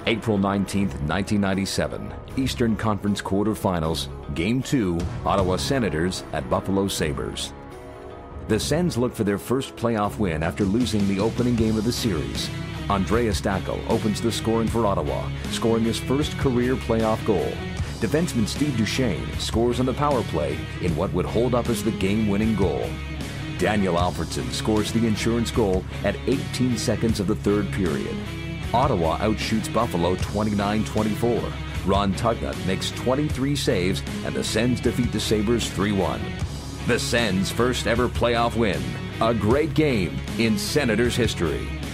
April 19th, 1997, Eastern Conference Quarterfinals, Game 2, Ottawa Senators at Buffalo Sabres. The Sens look for their first playoff win after losing the opening game of the series. Andreas Dackell opens the scoring for Ottawa, scoring his first career playoff goal. Defenseman Steve Duchesne scores on the power play in what would hold up as the game-winning goal. Daniel Alfredsson scores the insurance goal at 18 seconds of the third period. Ottawa outshoots Buffalo 29-24. Ron Tugnutt makes 23 saves, and the Sens defeat the Sabres 3-1. The Sens' first ever playoff win. A great game in Senators history.